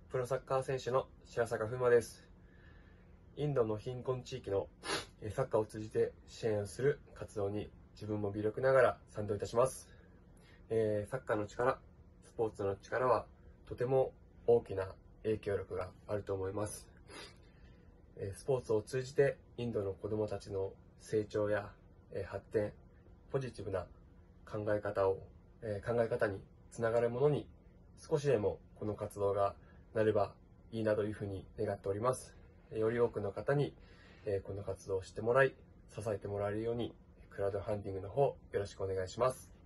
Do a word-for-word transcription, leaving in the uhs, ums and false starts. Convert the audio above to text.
プロサッカー選手の白坂風磨です。インドの貧困地域のサッカーを通じて支援をする活動に自分も微力ながら賛同いたします。えー、サッカーの力、スポーツの力はとても大きな影響力があると思います。スポーツを通じてインドの子どもたちの成長や発展、ポジティブな考え方を、考え方につながるものに少しでもこの活動がなればいいなというふうに願っております。より多くの方にこの活動をしてもらい、支えてもらえるようにクラウドファンディングの方よろしくお願いします。